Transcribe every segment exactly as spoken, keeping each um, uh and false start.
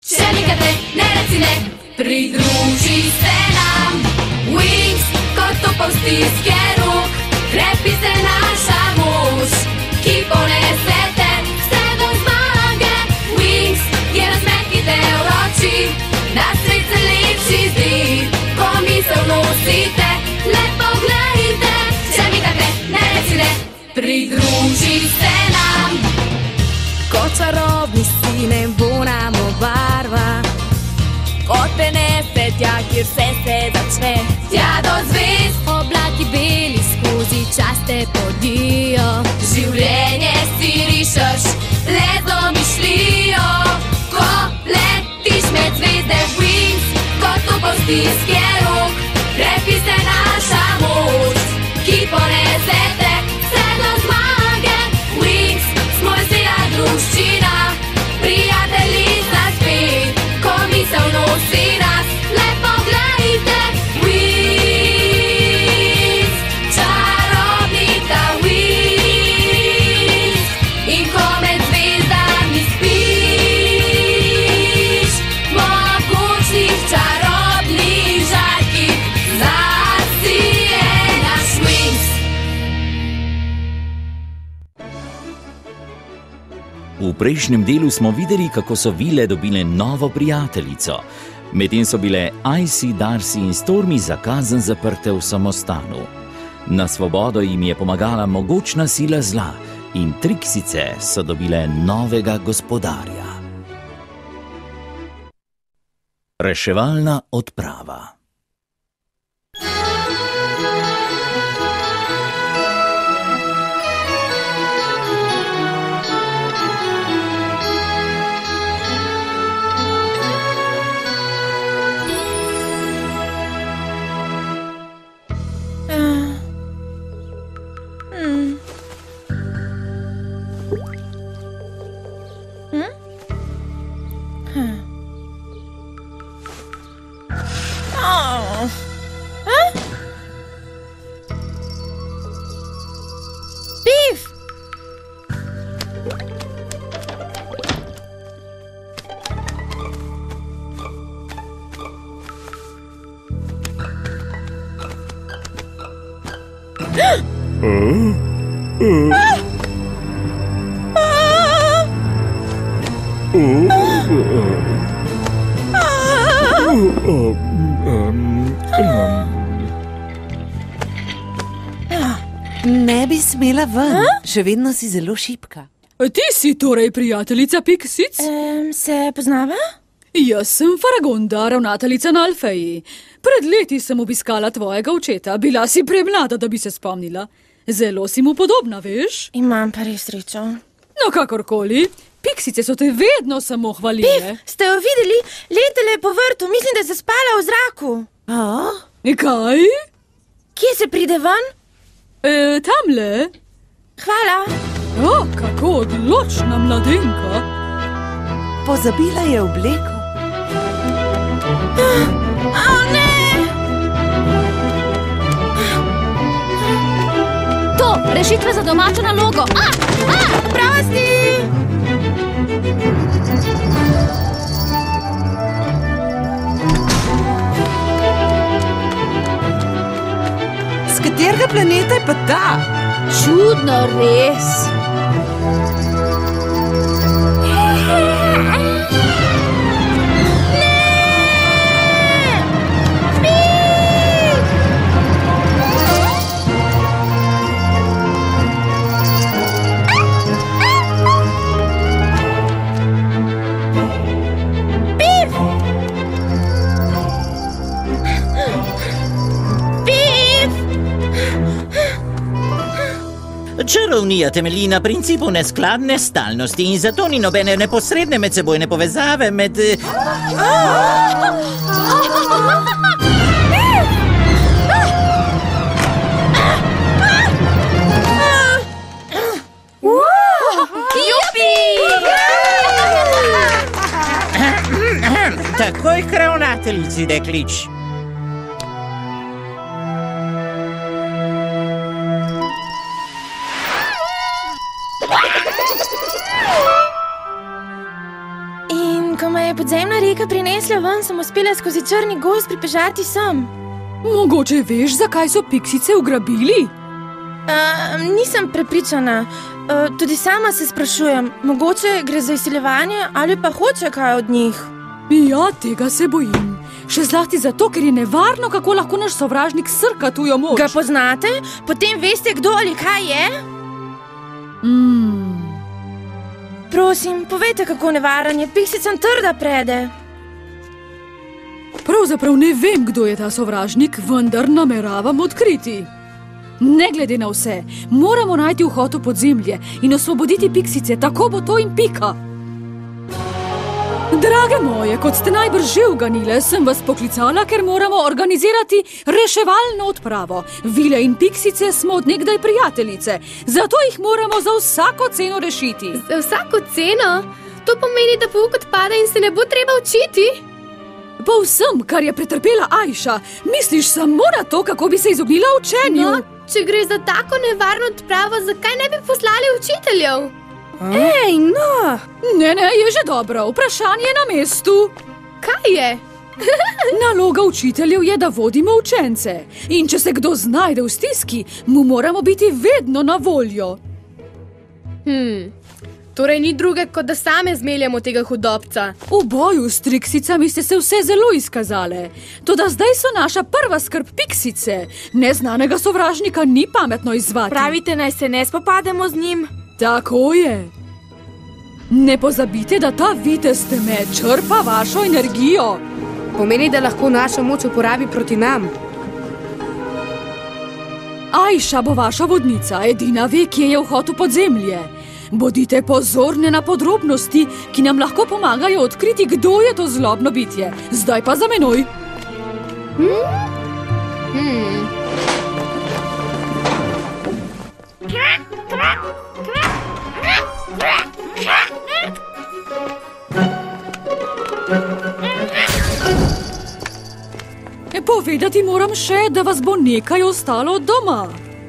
Še nikad ne, ne reci ne, pridruži se nam. Wings, kot topov stiske rok, krepi se naša mož, ki ponese te vse do zmage. Wings, je razmehkite v oči, da svet se lepši zdi, ko misel nosite, le poglejte. Še nikad ne, ne reci ne, pridruži se nam. Kot čarobni sine bo nam obarva, kot prenese tja, kjer vse se začne. Tja do zvezd, oblaki beli skozi čas te podijo. Življenje si rišeš, le z domišljijo. Ko letiš med zvezde, Wings, kot topov stiske rok, krepi se naša moč, ki ponese te vse do zmage. Wings, smo vesela druščina, prijateljica spet, ko misel nosi nas, le poglejte. Wings, čarobnica Wings, in ko med zvezdami spiš, mogočnih čarobnih žarkih zasije naš Wings. V prejšnjem delu smo videli, kako so vile dobile novo prijateljico. Medtem so bile Icy, Darcy in Stormy za kazen zaprte v samostanu. Na svobodo jim je pomagala mogočna sila zla in Triksice so dobile novega gospodarja. Reševalna odprava. Ne bi smela ven, ha? Še vedno si zelo šibka. Ti si torej prijateljica Piksic? Um, se poznava? Jaz sem Faragonda, ravnateljica na Alfeji. Pred leti sem obiskala tvojega očeta, bila si premlada, da bi se spomnila. Zelo si mu podobna, veš? Imam pa res srečo. No, kakorkoli, Piksice so te vedno samo hvalile. Pif, ste jo videli? Letele po vrtu, mislim, da se spala v zraku. A? Kaj? Kje se pride ven? E, tamle. Hvala. O, kako odločna mladenka. Pozabila je obleko. O, ne! To, rešitve za domačo nalogo. A, a, prosti! Z katerega planeta je pa ta? Čudno, res. Čarovnija temelji na principu neskladne stalnosti in zato ni nobene neposredne medsebojne povezave med... Jupi! Takoj k ravnateljici, deklič. In In ko me je podzemna reka prinesla ven, sem uspela skozi črni gozd pripežati sem. Mogoče veš, zakaj so piksice ugrabili? Uh, nisem prepričana. Uh, tudi sama se sprašujem, mogoče gre za izsiljevanje ali pa hoče kaj od njih. Ja, tega se bojim. Še zlasti zato, ker je nevarno, kako lahko naš sovražnik srka tujo moč. Ga poznate? Potem veste, kdo ali kaj je? Mm. Prosim, povejte, kako nevaren je. Piksicam trda prede. Pravzaprav ne vem, kdo je ta sovražnik, vendar nameravam odkriti. Ne glede na vse, moramo najti vhod v podzemlje in osvoboditi piksice, tako bo to in pika. Drage moje, kot ste najbrž že uganile, sem vas poklicala, ker moramo organizirati reševalno odpravo. Vile in piksice smo od nekdaj prijateljice, zato jih moramo za vsako ceno rešiti. Za vsako ceno? To pomeni, da pouk odpada in se ne bo treba učiti? Po vsem, kar je pretrpela Ajša, misliš samo na to, kako bi se izognila učenju? No, če gre za tako nevarno odpravo, zakaj ne bi poslali učiteljev? Ej, no! Ne, ne, je že dobro. Vprašanje je na mestu. Kaj je? Naloga učiteljev je, da vodimo učence. In če se kdo znajde v stiski, mu moramo biti vedno na voljo. Hmm, torej ni druge, kot da same zmeljamo tega hudobca. V boju s triksicami ste se vse zelo izkazale. Toda zdaj so naša prva skrb piksice. Neznanega sovražnika ni pametno izzvati. Pravite, naj se ne spopademo z njim? Tako je. Ne pozabite, da ta vitez teme črpa vašo energijo. Pomeni, da lahko našo moč uporabi proti nam. Ajša bo vaša vodnica, edina ve, kje je vhod v podzemlje. Bodite pozorne na podrobnosti, ki nam lahko pomagajo odkriti, kdo je to zlobno bitje. Zdaj pa za menoj. Hmm? Hmm. Povedati moram še, da vas bo nekaj ostalo doma.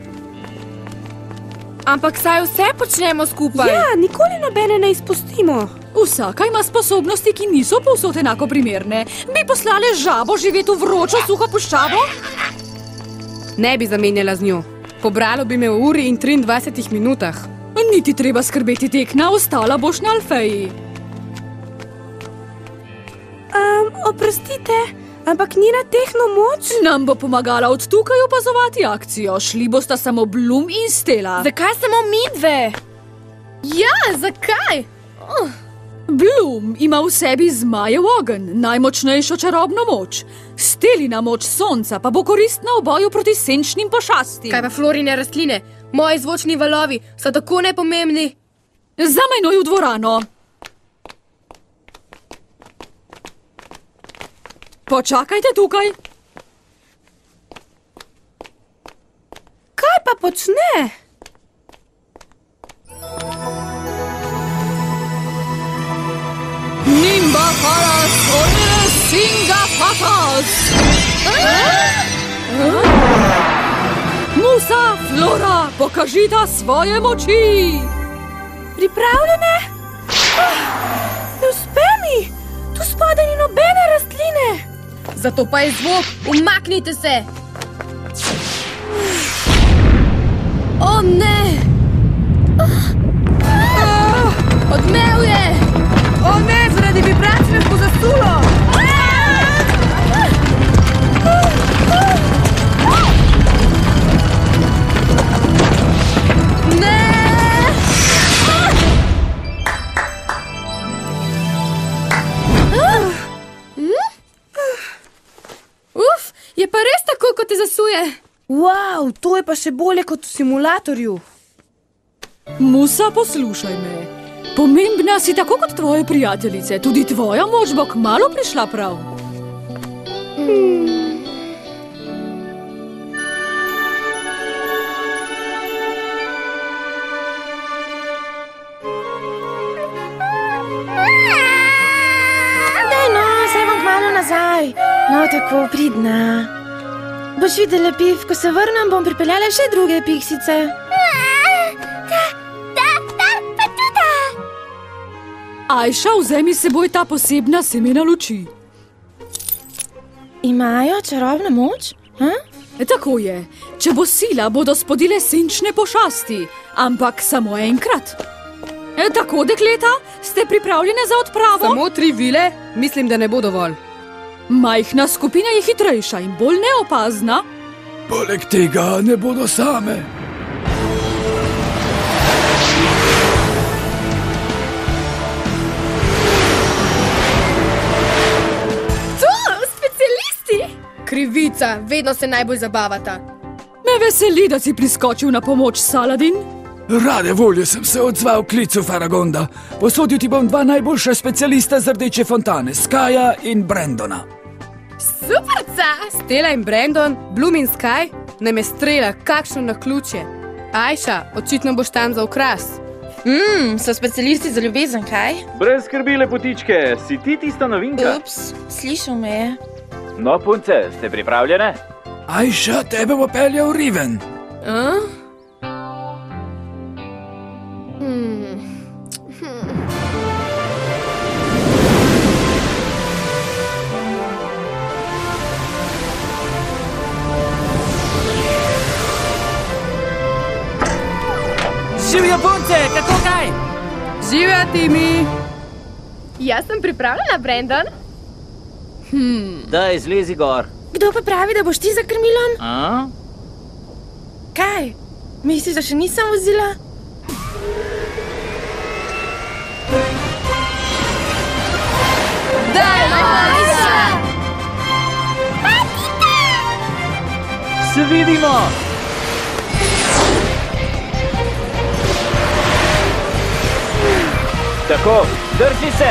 Ampak saj vse počnemo skupaj. Ja, nikoli nobene ne izpustimo. Vsaka ima sposobnosti, ki niso povsod enako primerne. Bi poslale žabo živeti v vročo suho puščavo? Ne bi zamenjala z njo. Pobralo bi me v uri in triindvajsetih minutah. Niti treba skrbeti tekna, ostala boš na Alfeji. Um, oprostite, ampak njena tehno moč? Nam bo pomagala od tukaj opazovati akcijo. Šli bosta samo Bloom in Stella. Zakaj samo mi dve? Ja, zakaj? Oh. Bloom ima v sebi zmajev ogenj, najmočnejšo čarobno moč. Stellina moč sonca pa bo koristna v boju proti senčnim pošastim. Kaj pa florine rastline? Moji zvočni valovi so tako nepomembni. Za menoj v dvorano. Počakajte tukaj. Kaj pa počne? Nimba Faras, Onere Singa Fatas! Musa, Flora, pokažita svoje moči! Pripravljene? Ne uspe mi! Tu spodaj ni nobene rastline! Zato pa je zvok, umaknite se! O ne! Odmev je! O ne, zaradi vibracij me bo zasulo! Ne! Uf, je pa res tako, kot te zasuje. Wow, to je pa še bolje kot v simulatorju. Musa, poslušaj me. Pomembna si tako kot tvoje prijateljice. Tudi tvoja moč bo kmalu prišla prav. Hmm. Daj no, saj bom kmalu nazaj. No, tako pridna. Boš videla, Pif, ko se vrnem, bom pripeljala še druge piksice. Ajša, vzemi s seboj ta posebna semena luči. Imajo čarobno moč? Ha? E, tako je. Če bo sila, bodo spodile senčne pošasti, ampak samo enkrat. E, tako, dekleta, ste pripravljene za odpravo? Samo tri vile? Mislim, da ne bo dovolj. Majhna skupina je hitrejša in bolj neopazna. Poleg tega ne bodo same. Krivica, vedno se najbolj zabavata. Me veseli, da si priskočil na pomoč, Saladin. Rade volje sem se odzval klicu Faragonda. Posodil ti bom dva najboljša specialista z Rdeče fontane, Skya in Brandona. Superca! Stella in Brandon, Bloom in Sky, ne me strela, kakšno naključje. Ajša, očitno boš tam za okras. Mmm, so specialisti za ljubezen, kaj? Brez skrbi, lepotičke, si ti tista novinka? Ups, slišal me je. No, punce, ste pripravljene? Ajša, tebe bo peljal Riven. A? Hmm. Hmm. Živijo punce, kako kaj? Živja, Timi! Jaz sem pripravljena, Brandon. Hmm. Daj, zlezi gor. Kdo pa pravi, da boš ti za krmilom? A? Kaj? Misliš, da še nisem vozila? Daj, Ajša! Se vidimo! Tako, drži se!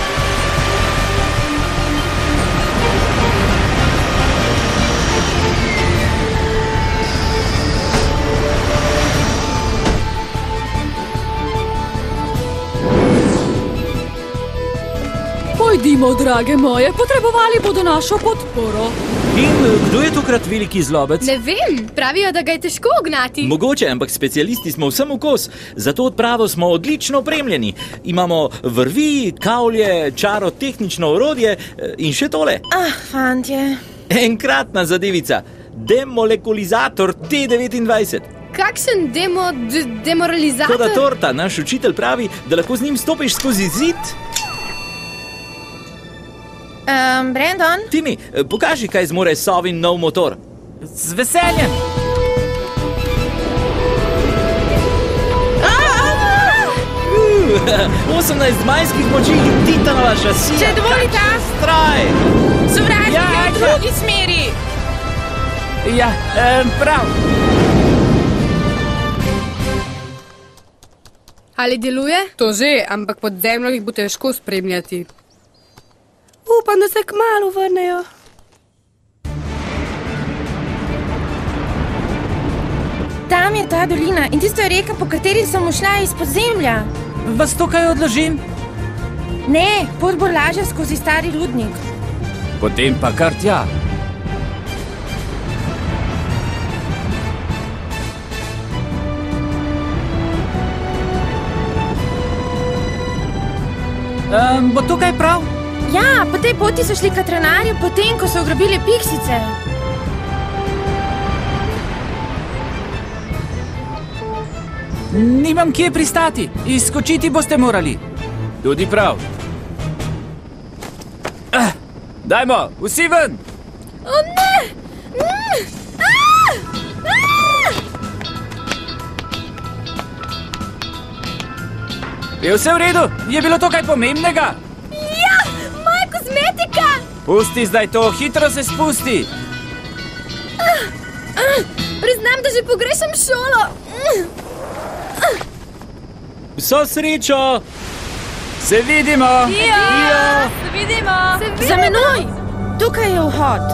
Pojdimo, drage moje, potrebovali bodo našo podporo. In kdo je tokrat veliki zlobec? Ne vem, pravijo, da ga je težko ugnati. Mogoče, ampak specialisti smo vsem v kos. Za to odpravo smo odlično opremljeni. Imamo vrvi, kavlje, čarotehnično orodje in še tole. Ah, fantje. Enkratna zadevica. Demolekulizator T devetindvajset. Kakšen demo, d, demoralizator? Koda torta, naš učitelj pravi, da lahko z njim stopiš skozi zid. Um, Brandon? Timi, pokaži, kaj zmore sovin nov motor. Z veseljem! osemnajst zmajskih moči in titanova šasija. Če dovolite! Stroj! Sovražnik Ja, je v Ajša. drugi smeri! Ja, um, prav. Ali deluje? To že, ampak pod zemljo jih bo težko spremljati. Upam, da se kmalu vrnejo. Tam je ta dolina in tisto je reka, po kateri sem ušla izpod zemlja. Vas tukaj odložim? Ne, pot bo lažja skozi stari rudnik. Potem pa kar tja. Um, bo tukaj prav? Ja, po tej poti so šli katranarji, potem, ko so ugrabili piksice. Nimam kje pristati, izskočiti boste morali. Tudi prav. Eh, dajmo, vsi ven! O ne! Mm! Ah! Ah! Je vse v redu? Je bilo to kaj pomembnega? Ja, moja kozmetika! Pusti zdaj to, hitro se spusti. Ah! Ah! Priznam, da že pogrešam šolo. Mm! Vso srečo! Se vidimo! Ja, se vidimo! Za menoj! Tukaj je vhod.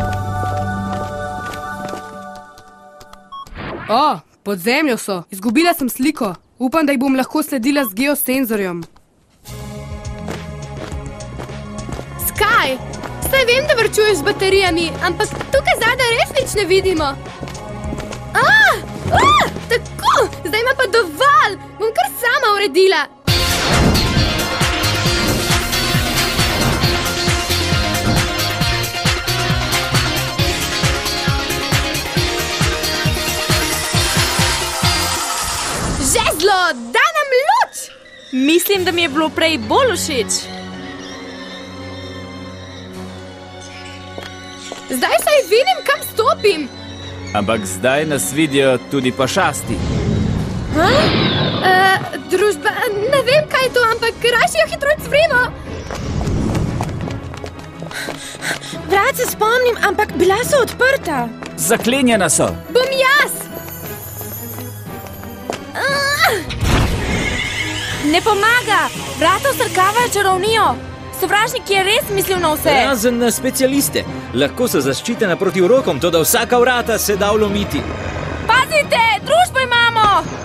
O, pod zemljo so. Izgubila sem sliko. Upam, da jih bom lahko sledila z geosenzorjem. Sky, saj vem, da vrčuješ z baterijami, ampak tukaj zadaj res nič ne vidimo. Ah! Ah! Tako, zdaj ima pa dovolj. Bom kar sama uredila. Mislim, da mi je bilo prej bolj všeč. Zdaj saj vidim, kam stopim. Ampak zdaj nas vidijo tudi pošasti. Ha? Uh, družba, ne vem, kaj je to, ampak rajši jo hitro cvrimo. Vrat se spomnim, ampak bila so odprta. Zaklenjena so. Bom jaz. Ne pomaga, vrata vsrkavajo čarovnijo. Sovražnik je res mislil na vse. Razen na specialiste. Lahko so zaščitena proti urokom, toda vsaka vrata se da vlomiti. Pazite, družbo imamo!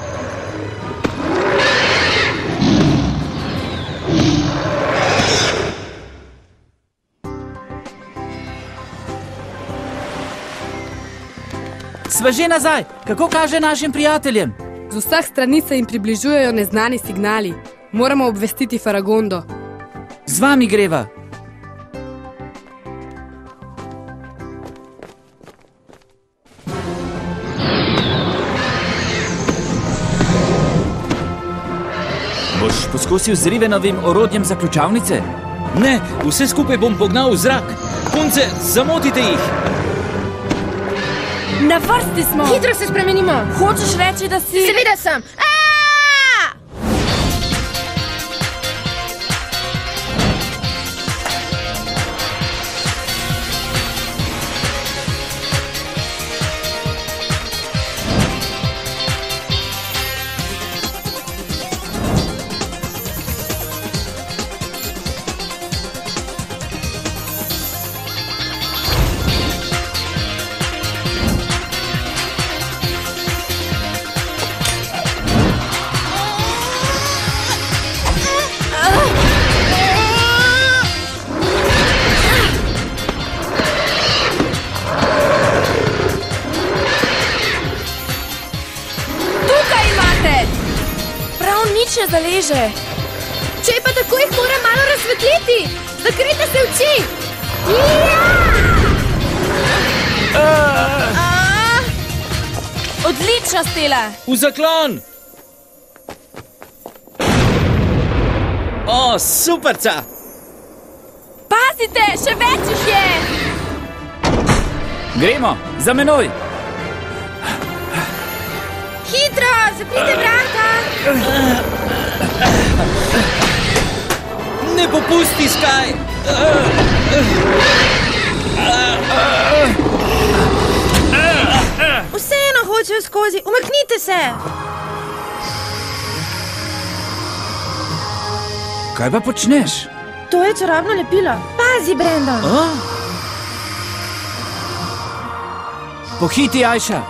Sva že nazaj. Kako kaže našim prijateljem? Z vseh strani se jim približujejo neznani signali. Moramo obvestiti Faragondo. Z vami greva. Boš poskusil z Rivenovim orodjem za ključavnice? Ne, vse skupaj bom pognal v zrak. Punce, zamotite jih. Na vrsti smo. Hitro se spremenimo. Hočeš reči, da si... Seveda sem. Ne zaleže. Če pa tako jih mora malo razsvetliti. Zakrite se oči. Odlična, Stela. V zaklon. O, superca. Pazite, še več jih je. Gremo, za menoj. Hitro, zaprite vrata. Ne popusti, Sky! Vseeno hočejo skozi, umaknite se! Kaj pa počneš? To je čarobno lepilo. Pazi, Brandon! A? Pohiti, Ajša!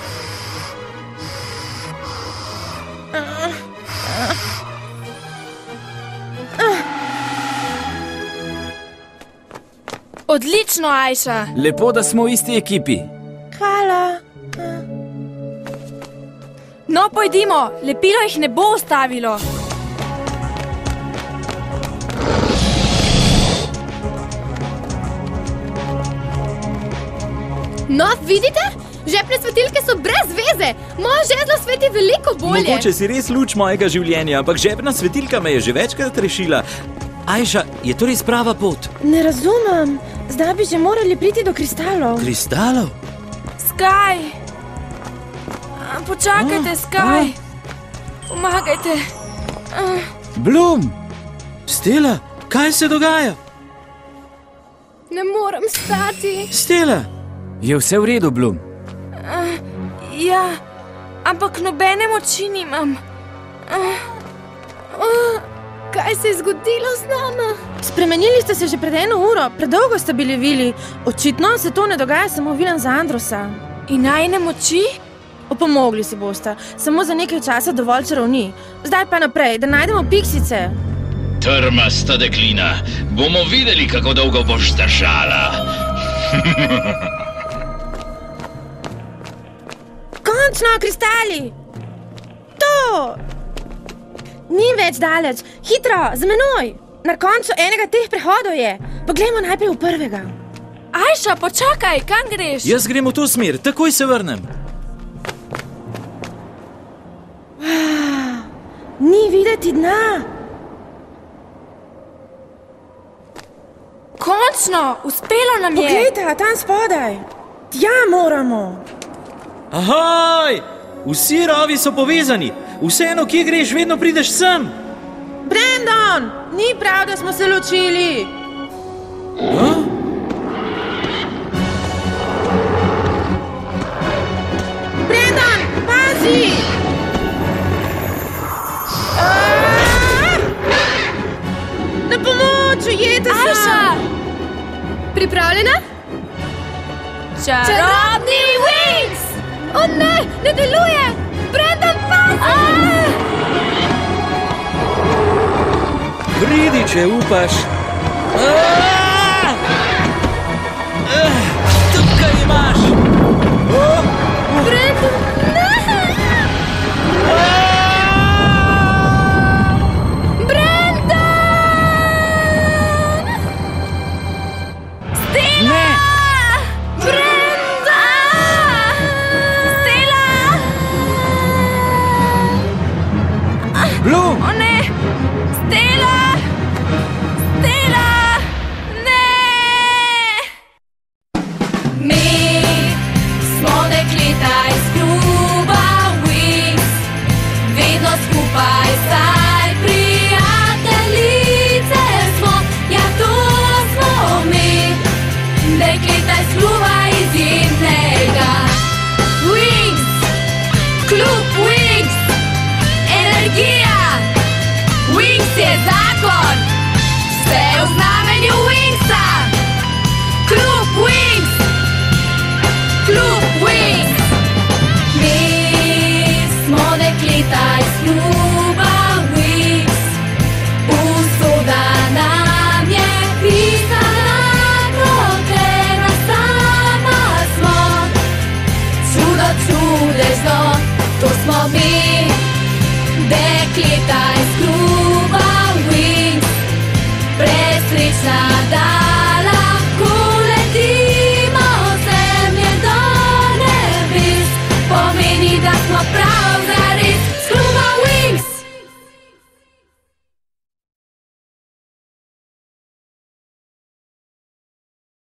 Odlično, Ajša. Lepo, da smo v isti ekipi. Hvala. No, pojdimo. Lepilo jih ne bo ustavilo. No, vidite? Žepne svetilke so brez veze. Moja žezlo sveti veliko bolje. Mogoče si res luč mojega življenja, ampak žepna svetilka me je že večkrat rešila. Ajša, je to res prava pot? Ne razumem. Zdaj bi že morali priti do kristalov. Kristalov? Sky! Počakajte, Sky! Pomagajte! Bloom! Stella, kaj se dogaja? Ne morem stati. Stella! Je vse v redu, Bloom? Ja, ampak nobene moči nimam. Kaj se je zgodilo z nama? Spremenili ste se že pred eno uro, predolgo ste bili vili. Očitno se to ne dogaja samo vilam za Androsa. In najne moči? Opomogli si boste, samo za nekaj časa dovolj čarovni. Zdaj pa naprej, da najdemo piksice. Trmasta deklina, bomo videli, kako dolgo boš zdržala. Končno, kristali! To! Ni več daleč. Hitro, za menoj! Na koncu enega teh prehodov je. Poglejmo najprej v prvega. Ajša, počakaj, kam greš? Jaz grem v to smer, takoj se vrnem. Wow, Ni videti dna. Končno, uspelo nam je. Poglejte, tam spodaj. Tja moramo. Ahoj! Vsi rovi so povezani. Vseeno, kje greš, vedno prideš sem. Brandon, ni prav, da smo se ločili. Ha? Brandon, pazi! Na pomoč, ujete se! Ajša! Pripravljena? Čarobni Wings! O ne, ne deluje! Brandon, pazi! Pridi, če upaš. Tukaj imaš. Brandon, ne! Blum! O ne! Stella! Stella! Ne! Mi smo dekleta iz kluba Wings, vedno skupaj, saj prijateljice smo, ja to smo mi, dekleta iz kluba